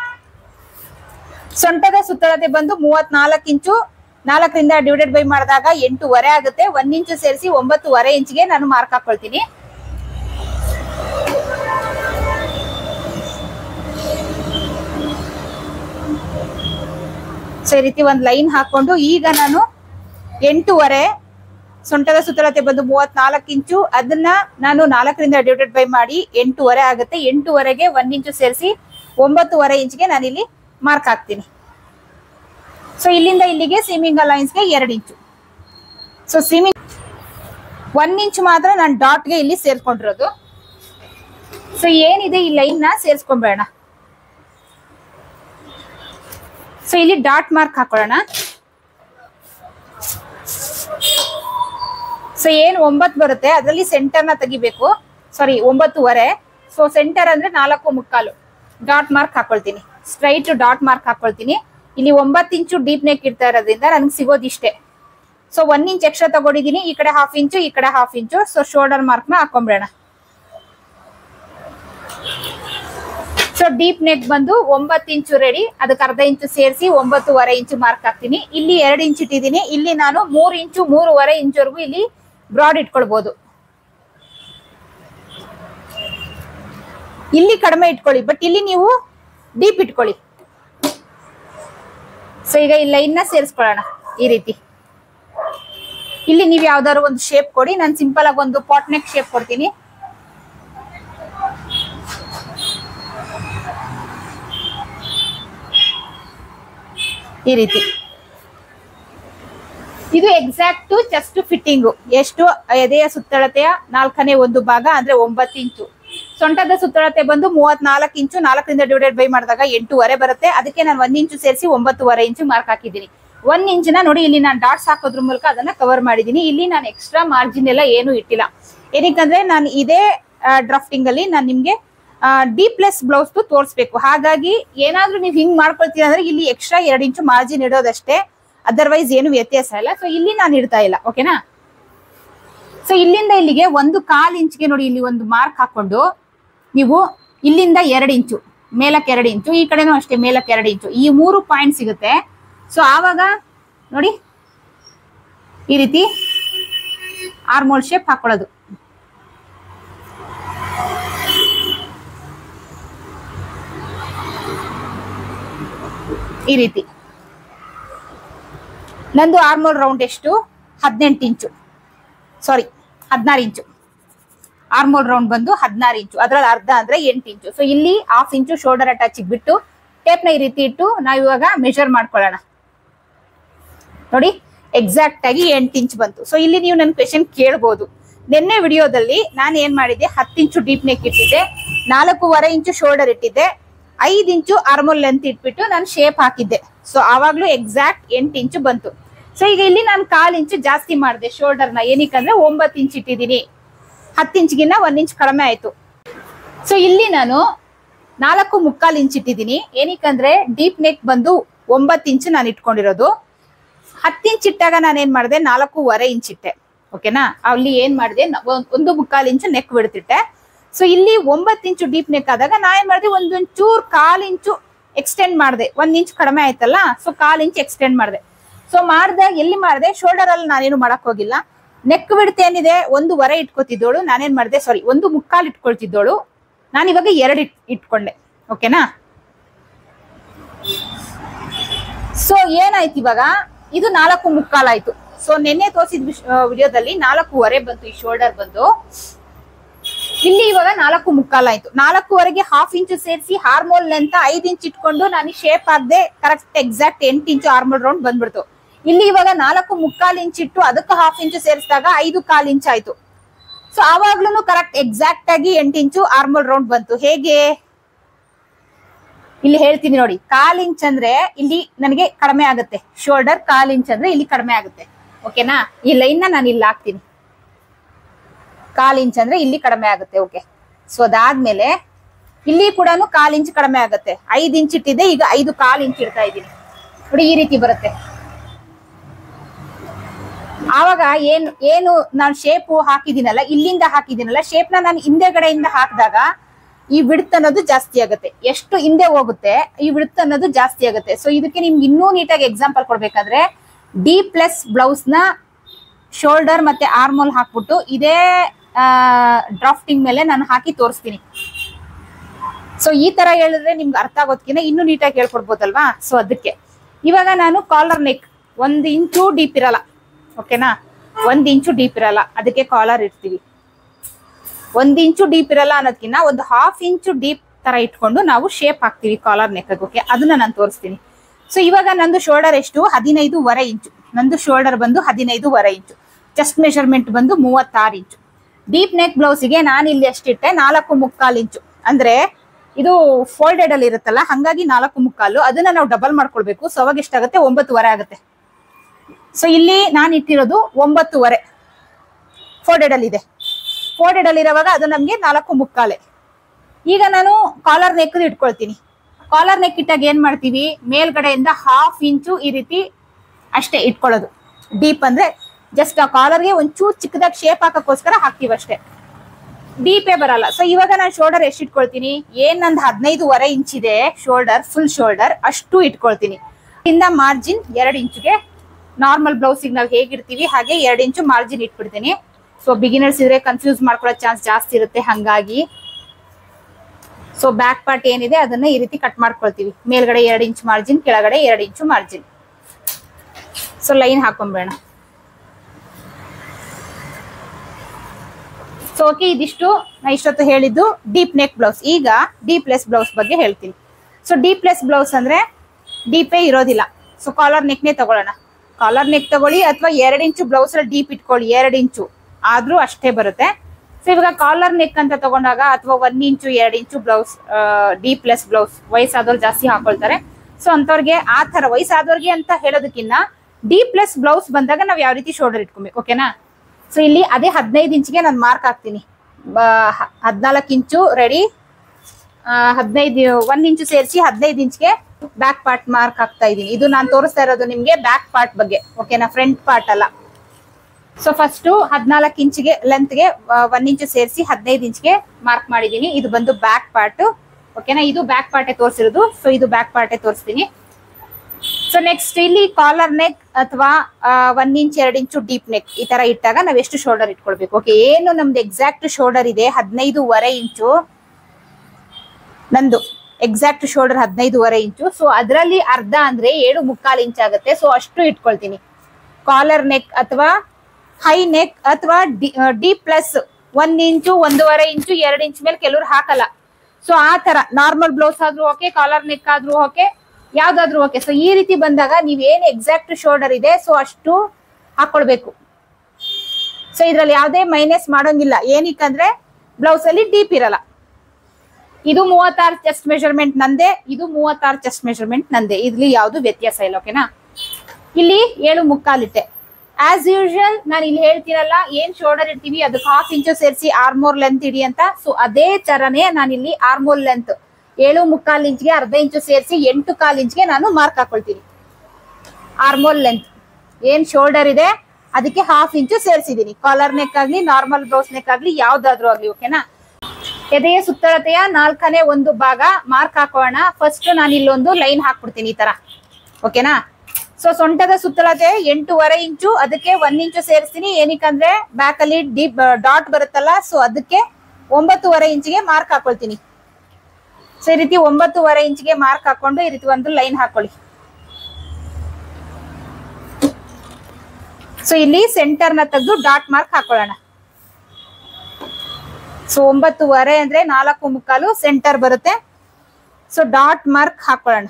ಸೊಂಟದ ಸುತ್ತಳತೆ ಬಂದು ಮೂವತ್ನಾಲ್ಕು ಇಂಚು. ನಾಲ್ಕರಿಂದ ಡಿವೈಡೆಡ್ ಬೈ ಮಾಡಿದಾಗ ಎಂಟೂವರೆ ಆಗುತ್ತೆ. ಒಂದ್ ಇಂಚು ಸೇರಿಸಿ ಒಂಬತ್ತುವರೆ ಇಂಚ್ಗೆ ನಾನು ಮಾರ್ಕ್ ಹಾಕೊಳ್ತೀನಿ. ಸೊ ಈ ರೀತಿ ಒಂದು ಲೈನ್ ಹಾಕೊಂಡು ಈಗ ನಾನು ಎಂಟೂವರೆ, ಸೊಂಟದ ಸುತ್ತಳತೆ ಬಂದು ಮೂವತ್ನಾಲ್ಕು ಇಂಚು, ಅದನ್ನ ನಾನು ನಾಲ್ಕರಿಂದ ಡಿವೈಡೆಡ್ ಬೈ ಮಾಡಿ ಎಂಟೂವರೆ ಆಗುತ್ತೆ. ಎಂಟೂವರೆಗೆ ಒಂದ್ ಇಂಚು ಸೇರಿಸಿ ಒಂಬತ್ತುವರೆ ಇಂಚ್ಗೆ ನಾನಿಲ್ಲಿ ಮಾರ್ಕ್ ಹಾಕ್ತೀನಿ. ಸೊ ಇಲ್ಲಿಂದ ಇಲ್ಲಿಗೆ ಸೀಮಿಂಗ್ ಅಲೈನ್ಸ್ಗೆ ಎರಡು ಇಂಚು. ಸೊ ಸೀಮಿಂಗ್ ಒಂದ್ ಇಂಚು ಮಾತ್ರ ನಾನು ಡಾಟ್ಗೆ ಇಲ್ಲಿ ಸೇರ್ಕೊಂಡಿರೋದು. ಸೊ ಏನಿದೆ ಈ ಲೈನ್ ನ ಸೇರ್ಸ್ಕೊಂಬೇಡ. ಸೊ ಇಲ್ಲಿ ಡಾಟ್ ಮಾರ್ಕ್ ಹಾಕೊಳ್ಳೋಣ. ಸೊ ಏನು ಒಂಬತ್ತು ಬರುತ್ತೆ ಅದರಲ್ಲಿ ಸೆಂಟರ್ ನ ತೆಗಿಬೇಕು. ಸಾರಿ, ಒಂಬತ್ತುವರೆ. ಸೊ ಸೆಂಟರ್ ಅಂದ್ರೆ ನಾಲ್ಕು ಮುಕ್ಕಾಲು. ಡಾಟ್ ಮಾರ್ಕ್ ಹಾಕೊಳ್ತೀನಿ. ಸ್ಟ್ರೈಟ್ ಡಾಟ್ ಮಾರ್ಕ್ ಹಾಕೊಳ್ತೀನಿ. ಇಲ್ಲಿ ಒಂಬತ್ತು ಇಂಚು ಡೀಪ್ ನೆಕ್ ಇಡ್ತಾ ಇರೋದ್ರಿಂದ ನನಗೆ ಸಿಗೋದು ಇಷ್ಟೇ. ಸೊ ಒಂದ್ ಇಂಚ್ ಎಕ್ಸ್ಟ್ರಾ ತಗೊಂಡಿದ್ದೀನಿ. ಈ ಕಡೆ ಹಾಫ್ ಇಂಚು, ಈ ಕಡೆ half inch. So shoulder mark ನ ಹಾಕೊಂಡ್ಬಿಡೋಣ. ಸೊ ಸೊ ಡೀಪ್ ನೆಕ್ ಬಂದು ಒಂಬತ್ತು ಇಂಚು ರೆಡಿ, ಅದಕ್ಕೆ ಅರ್ಧ ಇಂಚು ಸೇರಿಸಿ ಒಂಬತ್ತುವರೆ ಇಂಚು ಮಾರ್ಕ್ ಹಾಕ್ತೀನಿ. ಇಲ್ಲಿ ಎರಡು ಇಂಚ್ ಇಟ್ಟಿದ್ದೀನಿ, ಇಲ್ಲಿ ನಾನು ಮೂರು ಇಂಚು ಮೂರುವರೆ ಇಂಚುವರೆಗೂ ಇಲ್ಲಿ ಬ್ರಾಡ್ ಇಟ್ಕೊಳ್ಬಹುದು. ಇಲ್ಲಿ ಕಡಿಮೆ ಇಟ್ಕೊಳ್ಳಿ, ಬಟ್ ಇಲ್ಲಿ ನೀವು ಡೀಪ್ ಇಟ್ಕೊಳ್ಳಿ. ಸೊ ಈಗ ಈ ಲೈನ್ ನ ಸೇರಿಸ್ಕೊಳ್ಳೋಣ ಈ ರೀತಿ. ಇಲ್ಲಿ ನೀವು ಯಾವ್ದಾದ್ರು ಒಂದು ಶೇಪ್ ಕೊಡಿ, ನಾನು ಸಿಂಪಲ್ ಆಗಿ ಒಂದು ಪಾಟ್ ನೆಕ್ ಶೇಪ್ ಕೊಡ್ತೀನಿ. ಈ ರೀತಿ ಇದು ಎಕ್ಸಾಕ್ಟ್ ಚೆಸ್ಟ್ ಫಿಟ್ಟಿಂಗು. ಎಷ್ಟು ಎದೆಯ ಸುತ್ತಳತೆಯ ನಾಲ್ಕನೇ ಒಂದು ಭಾಗ ಅಂದ್ರೆ ಒಂಬತ್ತು ಇಂಚು. ಸೊಂಟದ ಸುತ್ತಳತೆ ಬಂದು ಮೂವತ್ನಾಲ್ಕು ಇಂಚು, ನಾಲ್ಕರಿಂದ ಡಿವೈಡೆಡ್ ಬೈ ಮಾಡಿದಾಗ ಎಂಟೂವರೆ ಬರುತ್ತೆ. ಅದಕ್ಕೆ ನಾನು ಒಂದ್ ಇಂಚು ಸೇರಿಸಿ ಒಂಬತ್ತುವರೆ ಇಂಚು ಮಾರ್ಕ್ ಹಾಕಿದ್ದೀನಿ. ಒಂದ್ ಇಂಚಿನ ನೋಡಿ ಇಲ್ಲಿ ನಾನು ಡಾಟ್ಸ್ ಹಾಕೋದ್ರ ಮೂಲಕ ಅದನ್ನ ಕವರ್ ಮಾಡಿದೀನಿ. ಇಲ್ಲಿ ನಾನು ಎಕ್ಸ್ಟ್ರಾ ಮಾರ್ಜಿನ್ ಎಲ್ಲ ಏನು ಇಟ್ಟಿಲ್ಲ. ಏನಕ್ಕಂದ್ರೆ ನಾನು ಇದೇ ಡ್ರಾಫ್ಟಿಂಗ್ ಅಲ್ಲಿ ನಾನು ನಿಮ್ಗೆ ಡಿ ಪ್ಲಸ್ ಬ್ಲೌಸ್ ತೋರಿಸ್ಬೇಕು. ಹಾಗಾಗಿ ಏನಾದ್ರೂ ನೀವು ಹಿಂಗ್ ಮಾಡ್ಕೊಳ್ತೀರ ಅಂದ್ರೆ ಇಲ್ಲಿ ಎಕ್ಸ್ಟ್ರಾ ಎರಡು ಇಂಚು ಮಾರ್ಜಿನ್ ಇಡೋದಷ್ಟೇ, ಅದರ್ವೈಸ್ ಏನು ವ್ಯತ್ಯಾಸ ಇಲ್ಲ. ಸೊ ಇಲ್ಲಿ ನಾನು ಇಡ್ತಾ ಇಲ್ಲ, ಓಕೆನಾ. ಸೊ ಇಲ್ಲಿಂದ ಇಲ್ಲಿಗೆ ಒಂದು ಕಾಲ್ ಇಂಚ್ಗೆ ನೋಡಿ ಇಲ್ಲಿ ಒಂದು ಮಾರ್ಕ್ ಹಾಕೊಂಡು ನೀವು ಇಲ್ಲಿಂದ ಎರಡು ಇಂಚು ಮೇಲಕ್ಕೆ ಎರಡು ಇಂಚು, ಈ ಕಡೆನೂ ಅಷ್ಟೇ ಮೇಲಕ್ಕೆ ಎರಡು ಇಂಚು, ಈ ಮೂರು ಪಾಯಿಂಟ್ ಸಿಗುತ್ತೆ. ಸೊ ಆವಾಗ ನೋಡಿ ಈ ರೀತಿ ಆರ್ಮೋಲ್ ಶೇಪ್ ಹಾಕೊಳ್ಳೋದು. ಈ ರೀತಿ ನಂದು ಆರ್ಮೋಲ್ ರೌಂಡ್ ಎಷ್ಟು ಹದಿನೆಂಟು ಇಂಚು ಸಾರಿ ಹದಿನಾರು ಇಂಚು. ಆರ್ಮೋಲ್ ರೌಂಡ್ ಬಂದು ಹದಿನಾರು ಇಂಚು, ಅದ್ರಲ್ಲಿ ಅರ್ಧ ಅಂದ್ರೆ ಎಂಟು ಇಂಚು. ಸೊ ಇಲ್ಲಿ ಹಾಫ್ ಇಂಚು ಶೋಲ್ಡರ್ ಅಟ್ಯಾಚ್ ಬಿಟ್ಟು ಟೇಪ್ ನ ಈ ರೀತಿ ಇಟ್ಟು ನಾವು ಇವಾಗ ಮೆಜರ್ ಮಾಡ್ಕೊಳ್ಳೋಣ. ನೋಡಿ ಎಕ್ಸಾಕ್ಟ್ ಆಗಿ ಎಂಟು ಇಂಚ್ ಬಂತು. ಸೊ ಇಲ್ಲಿ ನೀವು ನನ್ನ ಕ್ವೆಶನ್ ಕೇಳ್ಬೋದು. ನಿನ್ನೆ ವಿಡಿಯೋದಲ್ಲಿ ನಾನು ಏನ್ ಮಾಡಿದ್ದೆ, ಹತ್ತು ಇಂಚು ಡೀಪ್ ನೆಕ್ ಇಟ್ಟಿದ್ದೆ, ನಾಲ್ಕೂವರೆ ಇಂಚು ಶೋಲ್ಡರ್ ಇಟ್ಟಿದ್ದೆ, ಐದು ಇಂಚು ಆರ್ಮೋಲ್ ಲೆಂತ್ ಇಟ್ಬಿಟ್ಟು ನಾನು ಶೇಪ್ ಹಾಕಿದ್ದೆ. ಸೊ ಆವಾಗ್ಲೂ ಎಕ್ಸಾಕ್ಟ್ ಎಂಟು ಇಂಚು ಬಂತು. ಸೊ ಈಗ ಇಲ್ಲಿ ನಾನು ಕಾಲ್ ಇಂಚು ಜಾಸ್ತಿ ಮಾಡಿದೆ ಶೋಲ್ಡರ್ ನ. ಏನಕ್ಕಂದ್ರೆ ಒಂಬತ್ತು ಇಂಚ್ ಇಟ್ಟಿದ್ದೀನಿ, ಹತ್ತು ಇಂಚ್ಗಿನ್ನ ಒಂದ್ ಇಂಚ್ ಕಡಿಮೆ ಆಯ್ತು. ಸೊ ಇಲ್ಲಿ ನಾನು ನಾಲ್ಕು ಮುಕ್ಕಾಲ್ ಇಂಚ್ ಇಟ್ಟಿದ್ದೀನಿ. ಏನಕ್ಕಂದ್ರೆ ಡೀಪ್ ನೆಕ್ ಬಂದು ಒಂಬತ್ತು ಇಂಚು ನಾನು ಇಟ್ಕೊಂಡಿರೋದು. ಹತ್ತು ಇಂಚ್ ಇಟ್ಟಾಗ ನಾನು ಏನ್ ಮಾಡಿದೆ, ನಾಲ್ಕೂವರೆ ಇಂಚ್ ಇಟ್ಟೆ, ಓಕೆನಾ. ಅಲ್ಲಿ ಏನ್ ಮಾಡಿದೆ, ಒಂದು ಮುಕ್ಕಾಲ್ ಇಂಚು ನೆಕ್ ಬಿಡ್ತಿಟ್ಟೆ. ಸೊ ಇಲ್ಲಿ ಒಂಬತ್ತು ಇಂಚು ಡೀಪ್ ನೆಕ್ ಆದಾಗ ನಾ ಏನ್ ಮಾಡಿದೆ, ಒಂದೊಂದ್ ಚೂರ್ ಕಾಲ್ ಇಂಚು ಎಕ್ಸ್ಟೆಂಡ್ ಮಾಡಿದೆ. ಒಂದ್ ಇಂಚ್ ಕಡಿಮೆ ಆಯ್ತಲ್ಲ, ಸೊ ಕಾಲ್ ಇಂಚ್ ಎಕ್ಸ್ಟೆಂಡ್ ಮಾಡಿದೆ. ಸೊ ಮಾಡ್ದಾಗ ಎಲ್ಲಿ ಮಾಡಿದೆ, ಶೋಲ್ಡರ್ ಅಲ್ಲಿ ನಾನೇನು ಮಾಡಕ್ ಹೋಗಿಲ್ಲ. ನೆಕ್ ಬಿಡ್ತ ಏನಿದೆ ಒಂದೂವರೆ ಇಟ್ಕೋತಿದ್ದೋಳು, ನಾನೇನ್ ಮಾಡಿದೆ ಸಾರಿ ಒಂದು ಮುಕ್ಕಾಲ್ ಇಟ್ಕೊಳ್ತಿದ್ದೋಳು, ನಾನು ಇವಾಗ ಎರಡು ಇಟ್ ಇಟ್ಕೊಂಡೆ ಓಕೆನಾ. ಸೊ ಏನಾಯ್ತು ಇವಾಗ, ಇದು ನಾಲ್ಕು ಮುಕ್ಕಾಲ್ ಆಯ್ತು. ಸೊ ನಿನ್ನೆ ತೋರಿಸಿದ ವಿಡಿಯೋದಲ್ಲಿ ನಾಲ್ಕೂವರೆ ಬಂತು ಈ ಶೋಲ್ಡರ್ ಬಂದು, ಇಲ್ಲಿ ಇವಾಗ ನಾಲ್ಕು ಮುಕ್ಕಾಲ್ ಆಯ್ತು. ನಾಲ್ಕೂವರೆಗೆ ಹಾಫ್ ಇಂಚು ಸೇರಿಸಿ ಆರ್ಮೋಲ್ ಲೆಂತ್ ಐದು ಇಂಚ್ ಇಟ್ಕೊಂಡು ನಾನು ಶೇಪ್ ಆಗದೆ ಕರೆಕ್ಟ್ ಎಕ್ಸಾಕ್ಟ್ ಎಂಟು ಇಂಚು ಆರ್ಮೋಲ್ ರೌಂಡ್ ಬಂದ್ಬಿಡ್ತು. ಇಲ್ಲಿ ಇವಾಗ ನಾಲ್ಕು ಮುಕ್ಕಾಲ್ ಇಂಚ್ ಇಟ್ಟು ಅದಕ್ಕೆ ಹಾಫ್ ಇಂಚು ಸೇರಿಸಿದಾಗ ಐದು ಕಾಲ್ ಇಂಚ್ ಆಯ್ತು. ಸೊ ಆವಾಗ್ಲೂ ಕರೆಕ್ಟ್ ಎಕ್ಸಾಕ್ಟ್ ಆಗಿ ಎಂಟು ಇಂಚು ಆರ್ಮೋಲ್ ರೌಂಡ್ ಬಂತು. ಹೇಗೆ ಇಲ್ಲಿ ಹೇಳ್ತೀನಿ ನೋಡಿ, ಕಾಲ್ ಇಂಚ್ ಅಂದ್ರೆ ಇಲ್ಲಿ ನನಗೆ ಕಡಿಮೆ ಆಗುತ್ತೆ ಶೋಲ್ಡರ್, ಕಾಲ್ ಇಂಚ್ ಅಂದ್ರೆ ಇಲ್ಲಿ ಕಡಿಮೆ ಆಗುತ್ತೆ, ಓಕೆನಾ. ಈ ಲೈನ್ ನ ನಾನು ಇಲ್ಲಿ ಹಾಕ್ತೀನಿ, ಕಾಲ್ ಇಂಚ್ ಅಂದ್ರೆ ಇಲ್ಲಿ ಕಡಿಮೆ ಆಗುತ್ತೆ, ಓಕೆ. ಸೊ ಅದಾದ್ಮೇಲೆ ಇಲ್ಲಿ ಕೂಡ ಕಾಲ್ ಇಂಚ್ ಕಡಿಮೆ ಆಗುತ್ತೆ. ಐದು ಇಂಚ್ ಇಟ್ಟಿದೆ, ಈಗ ಐದು ಕಾಲ್ ಇಂಚ್ ಇಡ್ತಾ ಇದ್ದೀನಿ ನೋಡಿ, ಈ ರೀತಿ ಬರುತ್ತೆ. ಆವಾಗ ಏನ್ ಏನು ನಾನು ಶೇಪ್ ಹಾಕಿದ್ದೀನಲ್ಲ, ಇಲ್ಲಿಂದ ಹಾಕಿದ್ದೀನಲ್ಲ ಶೇಪ್ ನ ನಾನು ಹಿಂದೆಗಡೆಯಿಂದ ಹಾಕಿದಾಗ ಈ ವಿಡ್ತ್ ಅನ್ನೋದು ಜಾಸ್ತಿ ಆಗುತ್ತೆ. ಎಷ್ಟು ಹಿಂದೆ ಹೋಗುತ್ತೆ ಈ ವಿಡ್ತ್ ಅನ್ನೋದು ಜಾಸ್ತಿ ಆಗುತ್ತೆ. ಸೊ ಇದಕ್ಕೆ ನಿಮ್ಗೆ ಇನ್ನೂ ನೀಟಾಗಿ ಎಕ್ಸಾಂಪಲ್ ಕೊಡ್ಬೇಕಾದ್ರೆ, ಡಿ ಪ್ಲಸ್ ಬ್ಲೌಸ್ ನ ಶೋಲ್ಡರ್ ಮತ್ತೆ ಆರ್ಮೋಲ್ ಹಾಕ್ಬಿಟ್ಟು ಇದೇ ಡ್ರಾಫ್ಟಿಂಗ್ ಮೇಲೆ ನಾನು ಹಾಕಿ ತೋರಿಸ್ತೀನಿ. ಸೊ ಈ ತರ ಹೇಳಿದ್ರೆ ನಿಮ್ಗೆ ಅರ್ಥ ಆಗೋದಕ್ಕಿಂತ ಇನ್ನೂ ನೀಟಾಗಿ ಹೇಳ್ಕೊಡ್ಬೋದಲ್ವಾ. ಸೊ ಅದಕ್ಕೆ ಇವಾಗ ನಾನು ಕಾಲರ್ ನೆಕ್ ಒಂದ್ ಇಂಚು ಡೀಪ್ ಇರಲ್ಲ, ಓಕೆನಾ. ಒಂದ್ ಇಂಚು ಡೀಪ್ ಇರಲ್ಲ, ಅದಕ್ಕೆ ಕಾಲರ್ ಇಡ್ತೀವಿ. ಒಂದ್ ಇಂಚು ಡೀಪ್ ಇರಲ್ಲ ಅನ್ನೋದಕ್ಕಿಂತ ಒಂದು ಹಾಫ್ ಇಂಚು ಡೀಪ್ ತರ ಇಟ್ಕೊಂಡು ನಾವು ಶೇಪ್ ಹಾಕ್ತಿವಿ ಕಾಲರ್ ನೆಕ್, ಓಕೆ. ಅದನ್ನ ನಾನು ತೋರಿಸ್ತೀನಿ. ಸೊ ಇವಾಗ ನಂದು ಶೋಲ್ಡರ್ ಎಷ್ಟು, ಹದಿನೈದುವರೆ ಇಂಚು. ನಂದು ಶೋಲ್ಡರ್ ಬಂದು ಹದಿನೈದುವರೆ ಇಂಚು. ಚೆಸ್ಟ್ ಮೆಷರ್ಮೆಂಟ್ ಬಂದು ಮೂವತ್ತಾರು ಇಂಚು. ಡೀಪ್ ನೆಕ್ ಬ್ಲೌಸಿಗೆ ನಾನು ಇಲ್ಲಿ ಎಷ್ಟಿಟ್ಟೆ, ನಾಲ್ಕು ಮುಕ್ಕಾಲ್ ಇಂಚು. ಅಂದ್ರೆ ಇದು ಫೋಲ್ಡೆಡ್ ಅಲ್ಲಿ ಇರುತ್ತಲ್ಲ, ಹಂಗಾಗಿ ನಾಲ್ಕು ಮುಕ್ಕಾಲು. ಅದನ್ನ ನಾವು ಡಬಲ್ ಮಾಡ್ಕೊಳ್ಬೇಕು. ಸೊ ಅವಾಗ ಎಷ್ಟಾಗುತ್ತೆ, ಒಂಬತ್ತುವರೆ ಆಗುತ್ತೆ. ಸೊ ಇಲ್ಲಿ ನಾನು ಇಟ್ಟಿರೋದು ಒಂಬತ್ತುವರೆ, ಫೋಲ್ಡೆಡ್ ಅಲ್ಲಿ ಇದೆ. ಫೋಲ್ಡೆಡ್ ಅಲ್ಲಿ ಇರುವಾಗ ಅದು ನಮ್ಗೆ ನಾಲ್ಕು ಮುಕ್ಕಾಲೆ. ಈಗ ನಾನು ಕಾಲರ್ ನೆಕ್ ಇಟ್ಕೊಳ್ತೀನಿ. ಕಾಲರ್ ನೆಕ್ ಇಟ್ಟಾಗ ಏನ್ ಮಾಡ್ತೀವಿ, ಮೇಲ್ಗಡೆಯಿಂದ ಹಾಫ್ ಇಂಚು ಈ ರೀತಿ ಅಷ್ಟೇ ಇಟ್ಕೊಳ್ಳೋದು. ಡೀಪ್ ಅಂದ್ರೆ ಜಸ್ಟ್ ಆ ಕಾಲರ್ಗೆ ಒಂಚೂರು ಚಿಕ್ಕದಾಗಿ ಶೇಪ್ ಹಾಕೋಸ್ಕರ ಹಾಕ್ತೀವಿ ಅಷ್ಟೇ. ಡೀಪೇ ಬರಲ್ಲ. ಸೊ ಇವಾಗ ನಾನು ಶೋಲ್ಡರ್ ಎಷ್ಟು ಇಟ್ಕೊಳ್ತೀನಿ, ಏನ್ ನಂದು ಹದಿನೈದುವರೆ ಇಂಚ್ ಇದೆ ಶೋಲ್ಡರ್, ಫುಲ್ ಶೋಲ್ಡರ್ ಅಷ್ಟು ಇಟ್ಕೊಳ್ತೀನಿ. ಇಂದ ಮಾರ್ಜಿನ್ ಎರಡು ಇಂಚ್ಗೆ ನಾರ್ಮಲ್ ಬ್ಲೌಸಿಗೆ ನಾವು ಹೇಗಿರ್ತೀವಿ ಹಾಗೆ ಎರಡು ಇಂಚು ಮಾರ್ಜಿನ್ ಇಟ್ಬಿಡ್ತೀನಿ. ಸೊ ಬಿಗಿನರ್ಸ್ ಇದ್ರೆ ಕನ್ಫ್ಯೂಸ್ ಮಾಡ್ಕೊಳ್ಳೋ ಚಾನ್ಸ್ ಜಾಸ್ತಿ ಇರುತ್ತೆ, ಹಂಗಾಗಿ ಸೊ ಬ್ಯಾಕ್ ಪಾರ್ಟ್ ಏನಿದೆ ಅದನ್ನ ಈ ರೀತಿ ಕಟ್ ಮಾಡ್ಕೊಳ್ತೀವಿ. ಮೇಲ್ಗಡೆ ಎರಡು ಇಂಚ್ ಮಾರ್ಜಿನ್, ಕೆಳಗಡೆ ಎರಡು ಇಂಚು ಮಾರ್ಜಿನ್. ಸೊ ಲೈನ್ ಹಾಕೊಂಬೇಡ. ಸೊ ಓಕೆ, ಇದಿಷ್ಟು ನಾ ಇಷ್ಟೊತ್ತು ಹೇಳಿದ್ದು ಡೀಪ್ ನೆಕ್ ಬ್ಲೌಸ್. ಈಗ ಡೀಪ್ ಲೆಸ್ ಬ್ಲೌಸ್ ಬಗ್ಗೆ ಹೇಳ್ತೀನಿ. ಸೊ ಡೀಪ್ ಲೆಸ್ ಬ್ಲೌಸ್ ಅಂದ್ರೆ ಡೀಪೇ ಇರೋದಿಲ್ಲ. ಸೊ ಕಾಲರ್ ನೆಕ್ನೇ ತಗೊಳ್ಳೋಣ. ಕಾಲರ್ ನೆಕ್ ತಗೊಳ್ಳಿ ಅಥವಾ ಎರಡು ಇಂಚು ಬ್ಲೌಸ್ ಅಲ್ಲಿ ಡೀಪ್ ಇಟ್ಕೊಳ್ಳಿ, ಎರಡು ಇಂಚು ಆದ್ರೂ ಅಷ್ಟೇ ಬರುತ್ತೆ. ಸೊ ಇವಾಗ ಕಾಲರ್ ನೆಕ್ ಅಂತ ತಗೊಂಡಾಗ ಅಥವಾ ಒಂದ್ ಇಂಚು ಎರಡು inch blouse deep less blouse ವಯಸ್ಸಾದವ್ರು ಜಾಸ್ತಿ ಹಾಕೊಳ್ತಾರೆ. ಸೊ ಅಂತವ್ರಿಗೆ ಆ ತರ ವಯಸ್ಸಾದವ್ರಿಗೆ ಅಂತ ಹೇಳೋದಕ್ಕಿಂತ ಡೀಪ್ ಲೆಸ್ ಬ್ಲೌಸ್ ಬಂದಾಗ ನಾವ್ ಯಾವ ರೀತಿ ಶೋಲ್ಡರ್ ಇಟ್ಕೊಬೇಕು, ಓಕೆನಾ. ಸೊ ಇಲ್ಲಿ ಅದೇ ಹದಿನೈದು ಇಂಚ್ಗೆ ನಾನು ಮಾರ್ಕ್ ಹಾಕ್ತೀನಿ. ಹದಿನಾಲ್ಕು ಇಂಚು ರೆಡಿ, ಹದಿನೈದು ಒಂದ್ ಇಂಚು ಸೇರಿಸಿ ಹದಿನೈದು ಇಂಚ್ಗೆ ಬ್ಯಾಕ್ ಪಾರ್ಟ್ ಮಾರ್ಕ್ ಹಾಕ್ತಾ ಇದೀನಿ. ಇದು ನಾನು ತೋರಿಸ್ತಾ ಇರೋದು ನಿಮ್ಗೆ ಬ್ಯಾಕ್ ಪಾರ್ಟ್ ಬಗ್ಗೆ, ಓಕೆನಾ, ಫ್ರಂಟ್ ಪಾರ್ಟ್ ಅಲ್ಲ. ಸೊ ಫಸ್ಟ್ ಹದಿನಾಲ್ಕು ಇಂಚ್ಗೆ ಲೆಂತ್ಗೆ ಒಂದ್ ಇಂಚು ಸೇರಿಸಿ ಹದಿನೈದು ಇಂಚ್ಗೆ ಮಾರ್ಕ್ ಮಾಡಿದೀನಿ. ಇದು ಬಂದು ಬ್ಯಾಕ್ ಪಾರ್ಟ್, ಓಕೆನಾ. ಇದು ಬ್ಯಾಕ್ ಪಾರ್ಟೇ ತೋರಿಸಿರೋದು. ಸೊ ಇದು ಬ್ಯಾಕ್ ಪಾರ್ಟೇ ತೋರಿಸ್ತೀನಿ. ಸೊ ನೆಕ್ಸ್ಟ್ ಇಲ್ಲಿ ಕಾಲರ್ ನೆಕ್ ಅಥವಾ ಒಂದ್ ಇಂಚ್ ಎರಡು ಇಂಚು ಡೀಪ್ ನೆಕ್ ಈ ತರ ಇಟ್ಟಾಗ ನಾವ್ ಎಷ್ಟು ಶೋಲ್ಡರ್ ಇಟ್ಕೊಳ್ಬೇಕು. ಓಕೆ, ಏನು ನಮ್ದು ಎಕ್ಸಾಕ್ಟ್ ಶೋಲ್ಡರ್ ಇದೆ ಹದಿನೈದುವರೆ ಇಂಚು, ನಂದು ಎಕ್ಸಾಕ್ಟ್ ಶೋಲ್ಡರ್ ಹದಿನೈದುವರೆ ಇಂಚು. ಸೊ ಅದರಲ್ಲಿ ಅರ್ಧ ಅಂದ್ರೆ ಏಳು ಮುಕ್ಕಾಲು ಇಂಚ್ ಆಗುತ್ತೆ. ಸೊ ಅಷ್ಟು ಇಟ್ಕೊಳ್ತೀನಿ. ಕಾಲರ್ ನೆಕ್ ಅಥವಾ ಹೈ ನೆಕ್ ಅಥವಾ ಡೀಪ್ ಪ್ಲಸ್ ಒಂದ್ ಇಂಚು ಒಂದೂವರೆ ಇಂಚು ಎರಡು ಇಂಚ್ ಮೇಲೆ ಕೆಲವರು ಹಾಕಲ್ಲ. ಸೊ ಆ ತರ ನಾರ್ಮಲ್ ಬ್ಲೌಸ್ ಆದ್ರೂ ಓಕೆ, ಕಾಲರ್ ನೆಕ್ ಆದ್ರೂ ಓಕೆ, ಯಾವ್ದಾದ್ರು ಓಕೆ. ಸೊ ಈ ರೀತಿ ಬಂದಾಗ ನೀವ್ ಏನ್ ಎಕ್ಸಾಕ್ಟ್ ಶೋಲ್ಡರ್ ಇದೆ ಸೊ ಅಷ್ಟು ಹಾಕೊಳ್ಬೇಕು. ಸೊ ಇದ್ರಲ್ಲಿ ಯಾವ್ದೇ ಮೈನಸ್ ಮಾಡೋಂಗಿಲ್ಲ. ಏನಕ್ಕಂದ್ರೆ ಬ್ಲೌಸ್ ಅಲ್ಲಿ ಡೀಪ್ ಇರಲ್ಲ. ಇದು ಮೂವತ್ತಾರು ಚೆಸ್ಟ್ ಮೆಜರ್ಮೆಂಟ್ ನಂದೆ, ಇದು ಮೂವತ್ತಾರು ಚೆಸ್ಟ್ ಮೆಜರ್ಮೆಂಟ್ ನಂದೆ. ಇಲ್ಲಿ ಯಾವ್ದು ವ್ಯತ್ಯಾಸ ಇಲ್ಲ, ಓಕೆನಾ. ಇಲ್ಲಿ ಏಳು ಮುಕ್ಕಾಲಿಟ್ಟೆ. ಆಸ್ ಯೂಶುವಲ್ ನಾನು ಇಲ್ಲಿ ಹೇಳ್ತೀನಲ್ಲ, ಏನ್ ಶೋಲ್ಡರ್ ಇಡ್ತೀವಿ ಅದಕ್ಕೆ ಹಾಫ್ ಇಂಚು ಸೇರಿಸಿ ಆರ್ಮೋರ್ ಲೆಂತ್ ಇಡಿ ಅಂತ. ಸೊ ಅದೇ ತರನೇ ನಾನು ಇಲ್ಲಿ ಆರ್ಮೋರ್ ಲೆಂತ್ ಏಳು ಮುಕ್ಕಾಲು ಇಂಚ್ಗೆ ಅರ್ಧ ಇಂಚು ಸೇರಿಸಿ ಎಂಟು ಕಾಲು ಇಂಚ್ಗೆ ನಾನು ಮಾರ್ಕ್ ಹಾಕೊಳ್ತೀನಿ. ಆರ್ಮೋಲ್ ಲೆಂತ್ ಏನ್ ಶೋಲ್ಡರ್ ಇದೆ ಅದಕ್ಕೆ ಹಾಫ್ ಇಂಚು ಸೇರಿಸಿದೀನಿ. ಕಾಲರ್ ನೆಕ್ ಆಗ್ಲಿ ನಾರ್ಮಲ್ ಬ್ಲೌಸ್ ನೆಕ್ ಆಗ್ಲಿ ಯಾವ್ದಾದ್ರು ಆಗ್ಲಿ, ಓಕೆನಾ. ಎದೆಯ ಸುತ್ತಳತೆಯ ನಾಲ್ಕನೇ ಒಂದು ಭಾಗ ಮಾರ್ಕ್ ಹಾಕೋಣ. ಫಸ್ಟ್ ನಾನು ಇಲ್ಲೊಂದು ಲೈನ್ ಹಾಕ್ಬಿಡ್ತೀನಿ ಈ ತರ, ಓಕೆನಾ. ಸೊ ಸೊಂಟದ ಸುತ್ತಳತೆ ಎಂಟೂವರೆ ಇಂಚು, ಅದಕ್ಕೆ ಒಂದ್ ಇಂಚು ಸೇರಿಸ್ತೀನಿ. ಏನಕ್ಕಂದ್ರೆ ಬ್ಯಾಕ್ ಅಲ್ಲಿ ಡೀಪ್ ಡಾಟ್ ಬರುತ್ತಲ್ಲ, ಸೊ ಅದಕ್ಕೆ ಒಂಬತ್ತುವರೆ ಇಂಚಿಗೆ ಮಾರ್ಕ್ ಹಾಕೊಳ್ತೀನಿ. ಸೊ ಈ ರೀತಿ ಒಂಬತ್ತುವರೆ ಇಂಚಿಗೆ ಮಾರ್ಕ್ ಹಾಕೊಂಡು ಈ ರೀತಿ ಒಂದು ಲೈನ್ ಹಾಕೊಳ್ಳಿ. ಸೊ ಇಲ್ಲಿ ಸೆಂಟರ್ ನ ತೆಗೆದು ಡಾಟ್ ಮಾರ್ಕ್ ಹಾಕೊಳ್ಳೋಣ. ಸೊ ಒಂಬತ್ತುವರೆ ಅಂದ್ರೆ ನಾಲ್ಕು ಮುಕ್ಕಾಲು ಸೆಂಟರ್ ಬರುತ್ತೆ. ಸೊ ಡಾಟ್ ಮಾರ್ಕ್ ಹಾಕೊಳ್ಳೋಣ.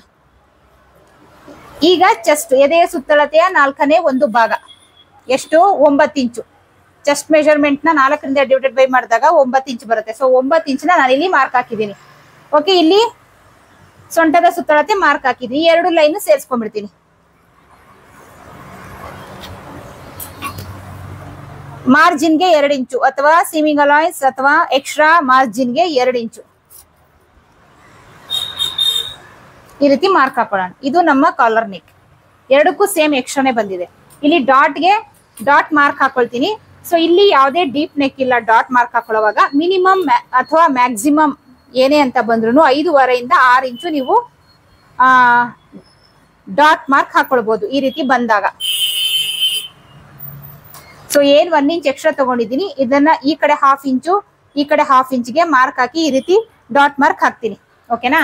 ಈಗ ಚೆಸ್ಟ್ ಎದೆಯ ಸುತ್ತಳತೆಯ ನಾಲ್ಕನೇ ಒಂದು ಭಾಗ ಎಷ್ಟು, ಒಂಬತ್ತು ಇಂಚು. ಚೆಸ್ಟ್ ಮೆಜರ್ಮೆಂಟ್ ನ ನಾಲ್ಕರಿಂದ ಡಿವೈಡೆಡ್ ಬೈ ಮಾಡಿದಾಗ ಒಂಬತ್ತು ಇಂಚು ಬರುತ್ತೆ. ಸೊ ಒಂಬತ್ತು ಇಂಚಿನ ನಾನು ಇಲ್ಲಿ ಮಾರ್ಕ್ ಹಾಕಿದ್ದೀನಿ. ಓಕೆ, ಇಲ್ಲಿ ಸೊಂಟದ ಸುತ್ತಳತೆ ಮಾರ್ಕ್ ಹಾಕಿದ್ದೀನಿ. ಎರಡು ಲೈನ್ ಸೇರಿಸ್ಕೊಂಡ್ಬಿಡ್ತೀನಿ. ಮಾರ್ಜಿನ್ಗೆ ಎರಡು ಇಂಚು ಅಥವಾ ಸೀಮಿಂಗ್ ಅಲಾಯ್ಸ್ ಅಥವಾ ಎಕ್ಸ್ಟ್ರಾ ಮಾರ್ಜಿನ್ಗೆ ಎರಡು ಇಂಚು ಈ ರೀತಿ ಮಾರ್ಕ್ ಹಾಕೊಳ್ಳೋಣ. ಇದು ನಮ್ಮ ಕಾಲರ್ ನೆಕ್. ಎರಡಕ್ಕೂ ಸೇಮ್ ಎಕ್ಸ್ಟ್ರಾನೇ ಬಂದಿದೆ. ಇಲ್ಲಿ ಡಾಟ್ಗೆ ಡಾಟ್ ಮಾರ್ಕ್ ಹಾಕೊಳ್ತೀನಿ. ಸೊ ಇಲ್ಲಿ ಯಾವುದೇ ಡೀಪ್ ನೆಕ್ ಇಲ್ಲ. ಡಾಟ್ ಮಾರ್ಕ್ ಹಾಕೊಳ್ಳುವಾಗ ಮಿನಿಮಮ್ ಅಥವಾ ಮ್ಯಾಕ್ಸಿಮಮ್ ಏನೇ ಅಂತ ಬಂದ್ರು ಐದೂವರೆಯಿಂದ ಆರು ಇಂಚು ನೀವು ಆ ಡಾಟ್ ಮಾರ್ಕ್ ಹಾಕೊಳ್ಬಹುದು ಈ ರೀತಿ ಬಂದಾಗ. ಸೊ ಏನ್ ಒಂದ್ ಇಂಚ್ ಎಕ್ಸ್ಟ್ರಾ ತಗೊಂಡಿದ್ದೀನಿ ಇದನ್ನ ಈ ಕಡೆ ಹಾಫ್ ಇಂಚು ಈ ಕಡೆ ಹಾಫ್ ಇಂಚ್ಗೆ ಮಾರ್ಕ್ ಹಾಕಿ ಈ ರೀತಿ ಡಾಟ್ ಮಾರ್ಕ್ ಹಾಕ್ತೀನಿ, ಓಕೆನಾ.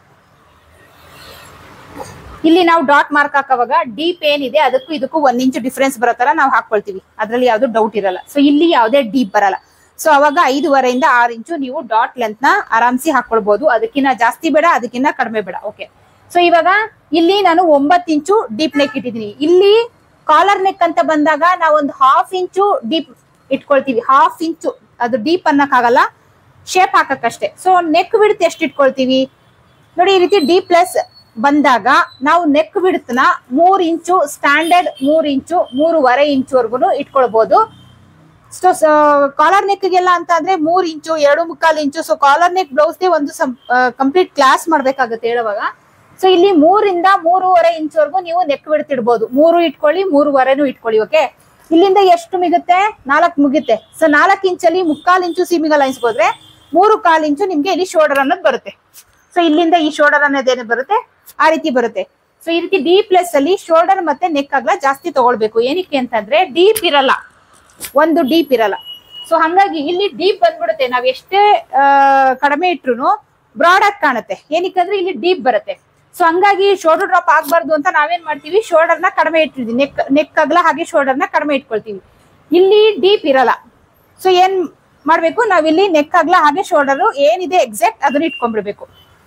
ಇಲ್ಲಿ ನಾವು ಡಾಟ್ ಮಾರ್ಕ್ ಹಾಕುವಾಗ ಡೀಪ್ ಏನಿದೆ ಅದಕ್ಕೂ ಇದಕ್ಕೂ ಒಂದ್ ಇಂಚು ಡಿಫ್ರೆನ್ಸ್ ಬರೋ ನಾವು ಹಾಕೊಳ್ತೀವಿ. ಅದ್ರಲ್ಲಿ ಯಾವ್ದು ಡೌಟ್ ಇರಲ್ಲ. ಸೊ ಇಲ್ಲಿ ಯಾವುದೇ ಡೀಪ್ ಬರಲ್ಲ. ಸೊ ಅವಾಗ ಐದುವರೆಯಿಂದ ಆರು ಇಂಚು ನೀವು ಡಾಟ್ ಲೆಂತ್ ನ ಆರಾಮ್ಸಿ ಹಾಕೊಳ್ಬಹುದು. ಅದಕ್ಕಿಂತ ಜಾಸ್ತಿ ಬೇಡ, ಅದಕ್ಕಿಂತ ಕಡಿಮೆ ಬೇಡ, ಓಕೆ. ಸೊ ಇವಾಗ ಇಲ್ಲಿ ನಾನು ಒಂಬತ್ತು ಇಂಚು ಡೀಪ್ ನೆಕ್ ಇಟ್ಟಿದ್ದೀನಿ. ಇಲ್ಲಿ ಕಾಲರ್ ನೆಕ್ ಅಂತ ಬಂದಾಗ ನಾವು ಒಂದು ಹಾಫ್ ಇಂಚು ಡೀಪ್ ಇಟ್ಕೊಳ್ತೀವಿ. ಹಾಫ್ ಇಂಚು ಅದು ಡೀಪ್ ಅನ್ನಕ್ಕಾಗಲ್ಲ, ಶೇಪ್ ಹಾಕಕ್ಕಷ್ಟೇ. ಸೊ ನೆಕ್ ವಿಡ್ತ್ ಎಷ್ಟು ಇಟ್ಕೊಳ್ತೀವಿ ನೋಡಿ. ಈ ರೀತಿ ಡೀಪ್ ಪ್ಲಸ್ ಬಂದಾಗ ನಾವು ನೆಕ್ ವಿಡ್ತ್ ನ ಮೂರ್ ಇಂಚು ಸ್ಟ್ಯಾಂಡರ್ಡ್ ಮೂರ್ ಇಂಚು ಮೂರುವರೆ ಇಂಚುವರೆಗೂ ಇಟ್ಕೊಳ್ಬಹುದು. ಸೊ ಕಾಲರ್ ನೆಕ್ ಗೆಲ್ಲ ಅಂತ ಅಂದ್ರೆ ಮೂರ್ ಇಂಚು ಎರಡು ಮುಕ್ಕಾಲು ಇಂಚು. ಸೊ ಕಾಲರ್ ನೆಕ್ ಬ್ಲೌಸ್ಗೆ ಒಂದು ಕಂಪ್ಲೀಟ್ ಕ್ಲಾಸ್ ಮಾಡ್ಬೇಕಾಗುತ್ತೆ ಹೇಳುವಾಗ. ಸೊ ಇಲ್ಲಿ ಮೂರಿಂದ ಮೂರುವರೆ ಇಂಚ್ವರೆಗೂ ನೀವು ನೆಕ್ ವಿಡ್ತ್ ಇಡ್ಬೋದು. ಮೂರು ಇಟ್ಕೊಳ್ಳಿ, ಮೂರುವರೆನೂ ಇಟ್ಕೊಳ್ಳಿ, ಓಕೆ. ಇಲ್ಲಿಂದ ಎಷ್ಟು ಮಿಗುತ್ತೆ? ನಾಲ್ಕು ಮುಗುತ್ತೆ. ಸೊ ನಾಲ್ಕು ಇಂಚಲ್ಲಿ ಮುಕ್ಕಾಲು ಇಂಚು ಸೀಮಿಂಗ್ ಅಲೈನ್ಸ್ ಹೋದ್ರೆ ಮೂರು ಕಾಲು ಇಂಚು ನಿಮ್ಗೆ ಇಲ್ಲಿ ಶೋಲ್ಡರ್ ಅನ್ನೋದು ಬರುತ್ತೆ. ಸೊ ಇಲ್ಲಿಂದ ಈ ಶೋಲ್ಡರ್ ಅನ್ನೋದೇನು ಬರುತ್ತೆ ಆ ರೀತಿ ಬರುತ್ತೆ. ಸೊ ಈ ರೀತಿ ಡಿ ಪ್ಲಸ್ ಅಲ್ಲಿ ಶೋಲ್ಡರ್ ಮತ್ತೆ ನೆಕ್ ಅಗಲ ಜಾಸ್ತಿ ತಗೊಳ್ಬೇಕು. ಏನಕ್ಕೆ ಅಂತಂದ್ರೆ ಡೀಪ್ ಇರಲ್ಲ, ಒಂದು ಡೀಪ್ ಇರಲ್ಲ. ಸೊ ಹಂಗಾಗಿ ಇಲ್ಲಿ ಡೀಪ್ ಬಂದ್ಬಿಡುತ್ತೆ. ನಾವ್ ಎಷ್ಟೇ ಕಡಿಮೆ ಇಟ್ರು ಬ್ರಾಡ್ ಆಗಿ ಕಾಣುತ್ತೆ. ಏನಕ್ಕಂದ್ರೆ ಇಲ್ಲಿ ಡೀಪ್ ಬರುತ್ತೆ. ಸೊ ಹಂಗಾಗಿ ಶೋಲ್ಡರ್ ಡ್ರಾಪ್ ಆಗ್ಬಾರ್ದು ಅಂತ ನಾವೇನ್ ಮಾಡ್ತೀವಿ, ಶೋಲ್ಡರ್ ನ ಕಡಿಮೆ ಇಟ್ಟಿರ್ತೀವಿ, ನೆಕ್ ನೆಕ್ ಅಗಲ ಹಾಗೆ ಶೋಲ್ಡರ್ ನ ಕಡಿಮೆ ಇಟ್ಕೊಳ್ತೀವಿ. ಇಲ್ಲಿ ಡೀಪ್ ಇರಲ್ಲ. ಸೊ ಏನ್ ಮಾಡ್ಬೇಕು, ನಾವಿಲ್ಲಿ ನೆಕ್ ಅಗಲ ಹಾಗೆ ಶೋಲ್ಡರ್ ಏನಿದೆ ಎಕ್ಸಾಕ್ಟ್ ಅದನ್ನ ಇಟ್ಕೊಂಡ್ಬಿಡ್ಬೇಕು.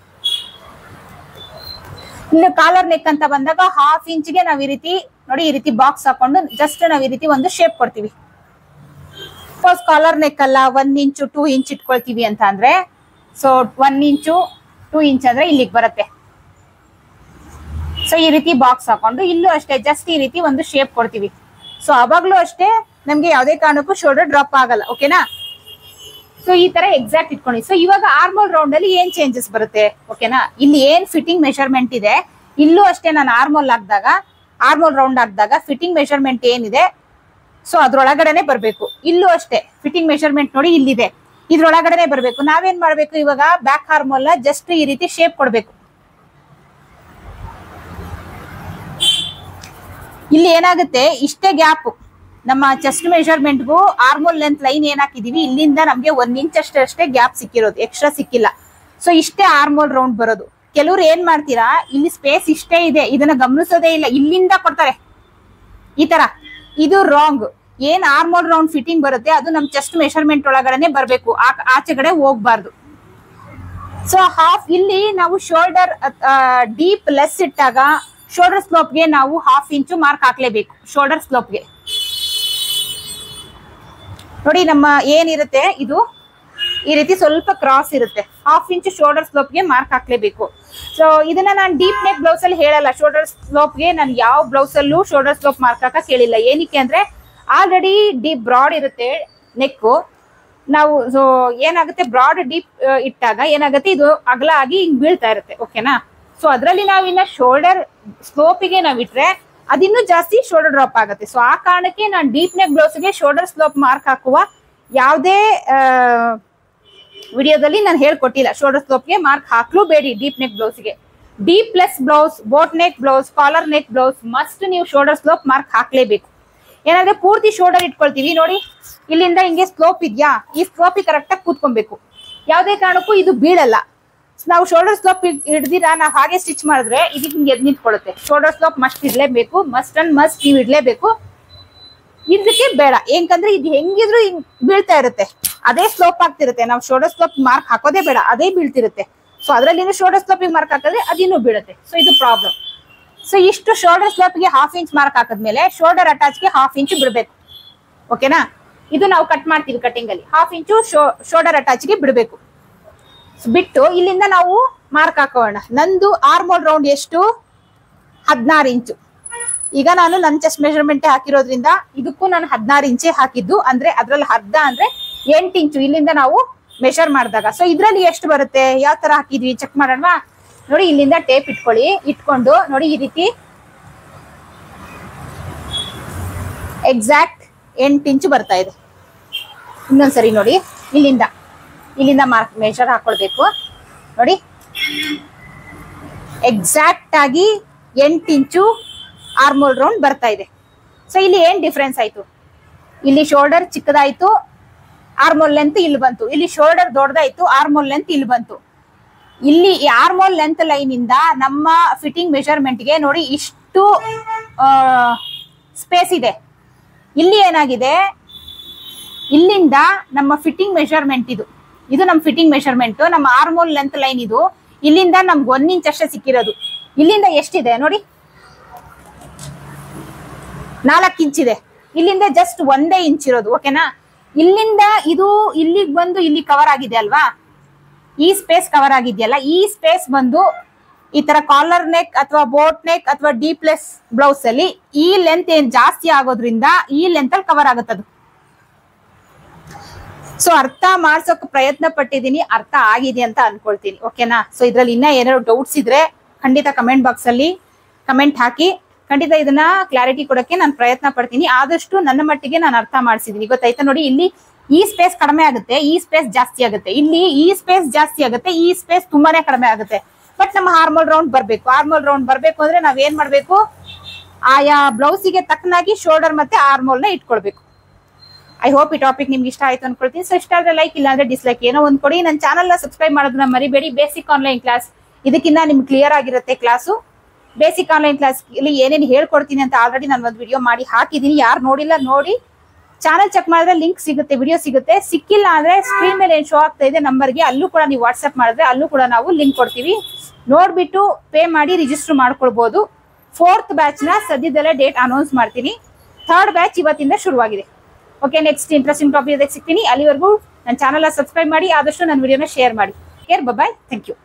ಇನ್ನು ಕಾಲರ್ ನೆಕ್ ಅಂತ ಬಂದಾಗ ಹಾಫ್ ಇಂಚ್ಗೆ ನಾವ್ ಈ ರೀತಿ ನೋಡಿ ಈ ರೀತಿ ಬಾಕ್ಸ್ ಹಾಕೊಂಡು ಜಸ್ಟ್ ನಾವ್ ಈ ರೀತಿ ಒಂದು ಶೇಪ್ ಕೊಡ್ತೀವಿ. ಸಪೋಸ್ ಕಾಲರ್ ನೆಕ್ ಅಲ್ಲ ಒಂದ್ ಇಂಚು ಟೂ ಇಂಚ್ ಇಟ್ಕೊಳ್ತೀವಿ ಅಂತ ಅಂದ್ರೆ, so one inch two inch ಅಂದ್ರೆ ಇಲ್ಲಿಗೆ ಬರುತ್ತೆ. ಸೊ ಈ ರೀತಿ ಬಾಕ್ಸ್ ಹಾಕೊಂಡು ಇಲ್ಲೂ ಅಷ್ಟೇ ಜಸ್ಟ್ ಈ ರೀತಿ ಒಂದು ಶೇಪ್ ಕೊಡ್ತೀವಿ. ಸೊ ಅವಾಗ್ಲೂ ಅಷ್ಟೇ ನಮ್ಗೆ ಯಾವ್ದೇ ಕಾರಣಕ್ಕೂ ಶೋಲ್ಡರ್ ಡ್ರಾಪ್ ಆಗಲ್ಲ. ಓಕೆನಾ? ಸೊ ಈ ತರ ಎಕ್ಸಾಕ್ಟ್ ಇಟ್ಕೊಂಡು. ಸೊ ಇವಾಗ ಆರ್ಮೋಲ್ ರೌಂಡ್ ಅಲ್ಲಿ ಏನ್ ಚೇಂಜಸ್ ಬರುತ್ತೆ? ಓಕೆನಾ? ಇಲ್ಲಿ ಏನ್ ಫಿಟ್ಟಿಂಗ್ ಮೆಷರ್ಮೆಂಟ್ ಇದೆ ಇಲ್ಲೂ ಅಷ್ಟೇ ನಾನು ಆರ್ಮೋಲ್ ಹಾಕಿದಾಗ ಆರ್ಮೋಲ್ ರೌಂಡ್ ಹಾಕಿದಾಗ ಫಿಟ್ಟಿಂಗ್ ಮೆಷರ್ಮೆಂಟ್ ಏನಿದೆ ಸೊ ಅದ್ರೊಳಗಡೆನೆ ಬರ್ಬೇಕು. ಇಲ್ಲೂ ಅಷ್ಟೇ ಫಿಟ್ಟಿಂಗ್ ಮೆಷರ್ಮೆಂಟ್ ನೋಡಿ ಇಲ್ಲಿದೆ, ಇದ್ರೊಳಗಡೆನೆ ಬರ್ಬೇಕು. ನಾವೇನ್ ಮಾಡ್ಬೇಕು, ಇವಾಗ ಬ್ಯಾಕ್ ಆರ್ಮೋಲ್ ಜಸ್ಟ್ ಈ ರೀತಿ ಶೇಪ್ ಕೊಡ್ಬೇಕು. ಇಲ್ಲಿ ಏನಾಗುತ್ತೆ, ಇಷ್ಟೇ ಗ್ಯಾಪ್ ನಮ್ಮ ಚೆಸ್ಟ್ ಮೆಷರ್ಮೆಂಟ್ಗೂ ಆರ್ಮೋಲ್ ಲೆಂತ್ ಲೈನ್ ಏನ್ ಹಾಕಿದೀವಿ ಇಲ್ಲಿಂದ ನಮ್ಗೆ ಒಂದ್ ಇಂಚ್ ಅಷ್ಟೇ ಅಷ್ಟೇ ಗ್ಯಾಪ್ ಸಿಕ್ಕಿರೋದು, ಎಕ್ಸ್ಟ್ರಾ ಸಿಕ್ಕಿಲ್ಲ. ಸೊ ಇಷ್ಟೇ ಆರ್ಮೋಲ್ ರೌಂಡ್ ಬರೋದು. ಕೆಲವ್ರು ಏನ್ ಮಾಡ್ತೀರಾ, ಇಲ್ಲಿ ಸ್ಪೇಸ್ ಇಷ್ಟೇ ಇದೆ ಇದನ್ನ ಗಮನಿಸೋದೇ ಇಲ್ಲ, ಇಲ್ಲಿಂದ ಕೊಡ್ತಾರೆ ಈ ತರ. ಇದು ರಾಂಗ್. ಏನ್ ಆರ್ಮೋಲ್ ರೌಂಡ್ ಫಿಟ್ಟಿಂಗ್ ಬರುತ್ತೆ ಅದು ನಮ್ ಚೆಸ್ಟ್ ಮೆಷರ್ಮೆಂಟ್ ಒಳಗಡೆನೆ ಬರ್ಬೇಕು, ಆಚೆಗಡೆ ಹೋಗ್ಬಾರ್ದು. ಸೊ ಹಾಫ್ ಇಲ್ಲಿ ನಾವು ಶೋಲ್ಡರ್ ಡೀಪ್ ಲೆಸ್ ಇಟ್ಟಾಗ ಶೋಲ್ಡರ್ ಸ್ಲೋಪ್ಗೆ ನಾವು ಹಾಫ್ ಇಂಚು ಮಾರ್ಕ್ ಹಾಕ್ಲೇಬೇಕು. ಶೋಲ್ಡರ್ ಸ್ಲೋಪ್ಗೆ ನೋಡಿ ನಮ್ಮ ಏನಿರುತ್ತೆ ಇದು ಈ ರೀತಿ ಸ್ವಲ್ಪ ಕ್ರಾಸ್ ಇರುತ್ತೆ, ಹಾಫ್ ಇಂಚ್ ಶೋಲ್ಡರ್ ಸ್ಲೋಪ್ಗೆ ಮಾರ್ಕ್ ಹಾಕ್ಲೇಬೇಕು. ಸೊ ಇದನ್ನ ನಾನು ಡೀಪ್ ನೆಕ್ ಬ್ಲೌಸ್ ಅಲ್ಲಿ ಹೇಳಲ್ಲ. ಶೋಲ್ಡರ್ ಸ್ಲೋಪ್ಗೆ ನಾನು ಯಾವ ಬ್ಲೌಸ್ ಅಲ್ಲೂ ಶೋಲ್ಡರ್ ಸ್ಲೋಪ್ ಮಾರ್ಕ್ ಹಾಕಕ್ ಹೇಳಿಲ್ಲ. ಏನಕ್ಕೆ ಅಂದ್ರೆ ಆಲ್ರೆಡಿ ಡೀಪ್ ಬ್ರಾಡ್ ಇರುತ್ತೆ ನೆಕ್. ನಾವು ಸೊ ಏನಾಗುತ್ತೆ, ಬ್ರಾಡ್ ಡೀಪ್ ಇಟ್ಟಾಗ ಏನಾಗುತ್ತೆ, ಇದು ಅಗಲ ಆಗಿ ಹಿಂಗ್ ಬೀಳ್ತಾ ಇರುತ್ತೆ. ಓಕೆನಾ? ಸೊ ಅದ್ರಲ್ಲಿ ನಾವ್ ಇನ್ನ ಶೋಲ್ಡರ್ ಸ್ಲೋಪಿಗೆ ನಾವ್ ಇಟ್ರೆ ಅದಿನ್ನೂ ಜಾಸ್ತಿ ಶೋಲ್ಡರ್ ಡ್ರಾಪ್ ಆಗುತ್ತೆ. ಸೊ ಆ ಕಾರಣಕ್ಕೆ ನಾನು ಡೀಪ್ ನೆಕ್ ಬ್ಲೌಸ್ಗೆ ಶೋಲ್ಡರ್ ಸ್ಲೋಪ್ ಮಾರ್ಕ್ ಹಾಕುವ ಯಾವುದೇ ವಿಡಿಯೋದಲ್ಲಿ ನಾನು ಹೇಳ್ಕೊಟ್ಟಿಲ್ಲ. ಶೋಲ್ಡರ್ ಸ್ಲೋಪ್ಗೆ ಮಾರ್ಕ್ ಹಾಕ್ಲೂ ಬೇಡಿ ಡೀಪ್ ನೆಕ್ ಬ್ಲೌಸ್ಗೆ. Deep plus blouse, boat neck blouse, collar neck blouse must ನೀವು ಶೋಲ್ಡರ್ ಸ್ಲೋಪ್ ಮಾರ್ಕ್ ಹಾಕ್ಲೇಬೇಕು. ಏನಾದ್ರೆ ಪೂರ್ತಿ ಶೋಲ್ಡರ್ ಇಟ್ಕೊಳ್ತೀವಿ ನೋಡಿ, ಇಲ್ಲಿಂದ ಹಿಂಗೆ ಸ್ಲೋಪ್ ಇದೆಯಾ, ಈ ಸ್ಲೋಪ್ ಕರೆಕ್ಟ್ ಆಗಿ ಕೂತ್ಕೊಬೇಕು. ಯಾವುದೇ ಕಾರಣಕ್ಕೂ ಇದು ಬೀಳಲ್ಲ. ನಾವು ಶೋಲ್ಡರ್ ಸ್ಲೋಪ್ ಹಿಡ್ದಿರಾ ನಾವು ಹಾಗೆ ಸ್ಟಿಚ್ ಮಾಡಿದ್ರೆ ಇದಕ್ಕೆ ಹಿಂಗೆ ಎದ್ ನಿಂತ್ಕೊಳ್ಳುತ್ತೆ. ಶೋಲ್ಡರ್ ಸ್ಲೋಪ್ ಮಸ್ಟ್ ಇಡ್ಲೇಬೇಕು, ಮಸ್ಟ್ ಅಂಡ್ ಮಸ್ಟ್ ನೀವು ಇಡ್ಲೇಬೇಕು. ಇದಕ್ಕೆ ಬೇಡ, ಏಕಂದ್ರೆ ಇದು ಹೆಂಗಿದ್ರು ಹಿಂಗ್ ಬೀಳ್ತಾ ಇರುತ್ತೆ, ಅದೇ ಸ್ಲೋಪ್ ಆಗ್ತಿರುತ್ತೆ. ನಾವು ಶೋಲ್ಡರ್ ಸ್ಲೋಪ್ ಮಾರ್ಕ್ ಹಾಕೋದೇ ಬೇಡ, ಅದೇ ಬೀಳ್ತಿರುತ್ತೆ. ಸೊ ಅದ್ರಲ್ಲಿ ಶೋಲ್ಡರ್ ಸ್ಲೋಪಿಗೆ ಮಾರ್ಕ್ ಹಾಕಿದ್ರೆ ಅದಿನ್ನೂ ಬೀಳುತ್ತೆ. ಸೊ ಇದು ಪ್ರಾಬ್ಲಮ್. ಸೊ ಇಷ್ಟು ಶೋಲ್ಡರ್ ಸ್ಲೋಪ್ಗೆ ಹಾಫ್ ಇಂಚ್ ಮಾರ್ಕ್ ಹಾಕಿದ್ಮೇಲೆ ಶೋಲ್ಡರ್ ಅಟ್ಯಾಚ್ಗೆ ಹಾಫ್ ಇಂಚ್ ಬಿಡ್ಬೇಕು. ಓಕೆನಾ? ಇದು ನಾವು ಕಟ್ ಮಾಡ್ತೀವಿ ಕಟಿಂಗ್ ಅಲ್ಲಿ. ಹಾಫ್ ಇಂಚು ಶೋಲ್ಡರ್ ಅಟ್ಯಾಚ್ಗೆ ಬಿಡಬೇಕು. ಬಿಟ್ಟು ಇಲ್ಲಿಂದ ನಾವು ಮಾರ್ಕ್ ಹಾಕೋಣ. ನಂದು ಆರ್ಮೋಲ್ ರೌಂಡ್ ಎಷ್ಟು? ಹದಿನಾರು ಇಂಚು. ಈಗ ನಾನು ನನ್ನ ಚೆಸ್ಟ್ ಮೆಷರ್ಮೆಂಟ್ ಹಾಕಿರೋದ್ರಿಂದ ಇದಕ್ಕೂ ನಾನು ಹದಿನಾರು ಇಂಚೆ ಹಾಕಿದ್ದು. ಅಂದ್ರೆ ಅದ್ರಲ್ಲಿ ಅರ್ಧ ಅಂದ್ರೆ ಎಂಟು ಇಂಚು ಇಲ್ಲಿಂದ ನಾವು ಮೆಷರ್ ಮಾಡಿದಾಗ. ಸೊ ಇದ್ರಲ್ಲಿ ಎಷ್ಟು ಬರುತ್ತೆ, ಯಾವ ತರ ಹಾಕಿದ್ವಿ ಚೆಕ್ ಮಾಡೋಣ. ನೋಡಿ ಇಲ್ಲಿಂದ ಟೇಪ್ ಇಟ್ಕೊಳ್ಳಿ. ಇಟ್ಕೊಂಡು ನೋಡಿ ಈ ರೀತಿ ಎಕ್ಸಾಕ್ಟ್ ಎಂಟು ಇಂಚು ಬರ್ತಾ ಇದೆ. ಇನ್ನೊಂದ್ಸರಿ ನೋಡಿ, ಇಲ್ಲಿಂದ ಇಲ್ಲಿಂದ ಮಾರ್ಕ್ ಮೆಷರ್ ಹಾಕೊಳ್ಬೇಕು. ನೋಡಿ ಎಕ್ಸಾಕ್ಟ್ ಆಗಿ ಎಂಟು ಇಂಚು ಆರ್ಮೋಲ್ ರೌಂಡ್ ಬರ್ತಾ ಇದೆ. ಸೊ ಇಲ್ಲಿ ಏನ್ ಡಿಫ್ರೆನ್ಸ್ ಆಯ್ತು, ಇಲ್ಲಿ ಶೋಲ್ಡರ್ ಚಿಕ್ಕದಾಯ್ತು, ಆರ್ಮೋಲ್ ಲೆಂತ್ ಇಲ್ಲಿ ಬಂತು. ಇಲ್ಲಿ ಶೋಲ್ಡರ್ ದೊಡ್ಡದಾಯ್ತು, ಆರ್ಮೋಲ್ ಲೆಂತ್ ಇಲ್ಲಿ ಬಂತು. ಇಲ್ಲಿ ಈ ಆರ್ಮೋಲ್ ಲೆಂತ್ ಲೈನ್ ಇಂದ ನಮ್ಮ ಫಿಟ್ಟಿಂಗ್ ಮೆಷರ್ಮೆಂಟ್ಗೆ ನೋಡಿ ಇಷ್ಟು ಸ್ಪೇಸ್ ಇದೆ. ಇಲ್ಲಿ ಏನಾಗಿದೆ, ಇಲ್ಲಿಂದ ನಮ್ಮ ಫಿಟ್ಟಿಂಗ್ ಮೆಷರ್ಮೆಂಟ್ ಇದು ಇದು ನಮ್ಮ ಫಿಟ್ಟಿಂಗ್ ಮೆಷರ್ಮೆಂಟ್, ನಮ್ಮ ಆರ್ಮೋಲ್ ಲೆಂತ್ ಲೈನ್ ಇದು. ಇಲ್ಲಿಂದ ನಮ್ಗೆ ಒಂದ್ ಇಂಚ್ ಅಷ್ಟೇ ಸಿಕ್ಕಿರೋದು. ಇಲ್ಲಿಂದ ಎಷ್ಟಿದೆ ನೋಡಿ, ನಾಲ್ಕು ಇಂಚ್ ಇದೆ. ಇಲ್ಲಿಂದ ಜಸ್ಟ್ ಒಂದೇ ಇಂಚ್ ಇರೋದು. ಓಕೆನಾ? ಇಲ್ಲಿಂದ ಇದು ಇಲ್ಲಿಗೆ ಬಂದು ಇಲ್ಲಿ ಕವರ್ ಆಗಿದೆ ಅಲ್ವಾ, ಈ ಸ್ಪೇಸ್ ಕವರ್ ಆಗಿದೆಯಲ್ಲ, ಈ ಸ್ಪೇಸ್ ಬಂದು ಈ ತರ ಕಾಲರ್ ನೆಕ್ ಅಥವಾ ಬೋಟ್ ನೆಕ್ ಅಥವಾ ಡಿ ಪ್ಲಸ್ ಬ್ಲೌಸ್ ಅಲ್ಲಿ ಈ ಲೆಂತ್ ಏನ್ ಜಾಸ್ತಿ ಆಗೋದ್ರಿಂದ ಈ ಲೆಂತ್ ಅಲ್ಲಿ ಕವರ್ ಆಗುತ್ತದು. ಸೊ ಅರ್ಥ ಮಾಡ್ಸೋಕ್ ಪ್ರಯತ್ನ ಪಟ್ಟಿದ್ದೀನಿ, ಅರ್ಥ ಆಗಿದೆ ಅಂತ ಅನ್ಕೊಳ್ತೀನಿ. ಓಕೆನಾ? ಸೊ ಇದ್ರಲ್ಲಿ ಇನ್ನ ಏನಾದ್ರು ಡೌಟ್ಸ್ ಇದ್ರೆ ಖಂಡಿತ ಕಮೆಂಟ್ ಬಾಕ್ಸ್ ಅಲ್ಲಿ ಕಮೆಂಟ್ ಹಾಕಿ. ಖಂಡಿತ ಇದನ್ನ ಕ್ಲಾರಿಟಿ ಕೊಡಕ್ಕೆ ನಾನು ಪ್ರಯತ್ನ ಪಡ್ತೀನಿ. ಆದಷ್ಟು ನನ್ನ ಮಟ್ಟಿಗೆ ನಾನು ಅರ್ಥ ಮಾಡಿಸಿದೀನಿ. ಗೊತ್ತಾಯ್ತಾ? ನೋಡಿ, ಇಲ್ಲಿ ಈ ಸ್ಪೇಸ್ ಕಡಿಮೆ ಆಗುತ್ತೆ, ಈ ಸ್ಪೇಸ್ ಜಾಸ್ತಿ ಆಗುತ್ತೆ, ಇಲ್ಲಿ ಈ ಸ್ಪೇಸ್ ಜಾಸ್ತಿ ಆಗುತ್ತೆ, ಈ ಸ್ಪೇಸ್ ತುಂಬಾನೇ ಕಡಿಮೆ ಆಗುತ್ತೆ. ಬಟ್ ನಮ್ಮ ಆರ್ಮೋಲ್ ರೌಂಡ್ ಬರ್ಬೇಕು. ಆರ್ಮೋಲ್ ರೌಂಡ್ ಬರ್ಬೇಕು ಅಂದ್ರೆ ನಾವ್ ಏನ್ ಮಾಡ್ಬೇಕು, ಆಯಾ ಬ್ಲೌಸಿಗೆ ತಕ್ಕನಾಗಿ ಶೋಲ್ಡರ್ ಮತ್ತೆ ಆರ್ಮೋಲ್ ನ ಇಟ್ಕೊಳ್ಬೇಕು. ಐ ಹೋಪ್ ಈ ಟಾಪಿಕ್ ನಿಮ್ಗೆ ಇಷ್ಟ ಆಯ್ತು ಅನ್ಕೊಳ್ತೀನಿ. ಸೊ ಇಷ್ಟ ಆದ್ರೆ ಲೈಕ್, ಇಲ್ಲ ಅಂದ್ರೆ ಡಿಸ್ಲೈಕ್, ಏನೋ ಒಂದ್ ಕೊಡಿ. ನನ್ನ ಚಾನಲ್ ನ ಸಬ್ಸ್ಕ್ರೈಬ್ ಮಾಡೋದನ್ನ ಮರಿಬೇಡಿ. ಬೇಸಿಕ್ ಆನ್ಲೈನ್ ಕ್ಲಾಸ್ ಇದಕ್ಕಿಂತ ನಿಮ್ಗೆ ಕ್ಲಿಯರ್ ಆಗಿರುತ್ತೆ ಕ್ಲಾಸು. ಬೇಸಿಕ್ ಆನ್ಲೈನ್ ಕ್ಲಾಸ್ ಇಲ್ಲಿ ಏನೇನು ಹೇಳ್ಕೊಡ್ತೀನಿ ಅಂತ ಆಲ್ರೆಡಿ ನಾನು ಒಂದು ವಿಡಿಯೋ ಮಾಡಿ ಹಾಕಿದ್ದೀನಿ. ಯಾರು ನೋಡಿಲ್ಲ ನೋಡಿ, ಚಾನಲ್ ಚೆಕ್ ಮಾಡಿದ್ರೆ ಲಿಂಕ್ ಸಿಗುತ್ತೆ, ವಿಡಿಯೋ ಸಿಗುತ್ತೆ. ಸಿಕ್ಕಿಲ್ಲ ಅಂದ್ರೆ ಸ್ಕ್ರೀನ್ ಮೇಲೆ ಏನ್ ಶೋ ಆಗ್ತಾ ಇದೆ ನಂಬರ್ಗೆ, ಅಲ್ಲೂ ಕೂಡ ನೀವು ವಾಟ್ಸ್ಆಪ್ ಮಾಡಿದ್ರೆ ಅಲ್ಲೂ ಕೂಡ ನಾವು ಲಿಂಕ್ ಕೊಡ್ತೀವಿ. ನೋಡ್ಬಿಟ್ಟು ಪೇ ಮಾಡಿ ರಿಜಿಸ್ಟರ್ ಮಾಡ್ಕೊಳ್ಬಹುದು. ಫೋರ್ತ್ ಬ್ಯಾಚ್ ನ ಸದ್ಯದಲ್ಲೇ ಡೇಟ್ ಅನೌನ್ಸ್ ಮಾಡ್ತೀನಿ. ಥರ್ಡ್ ಬ್ಯಾಚ್ ಇವತ್ತಿಂದ ಶುರುವಾಗಿದೆ. ಓಕೆ, ನೆಕ್ಸ್ಟ್ ಇಂಟ್ರೆಸ್ಟಿಂಗ್ ಟಾಪಿಕ್ ಸಿಗ್ತೀನಿ. ಅಲ್ಲಿವರೆಗೂ ನನ್ನ ಚಾನಲ್ ಸಬ್ಸ್ಕ್ರೈಬ್ ಮಾಡಿ, ಆದಷ್ಟು ನನ್ನ ವಿಡಿಯೋನ ಶೇರ್ ಮಾಡಿ. Care, bye, thank you.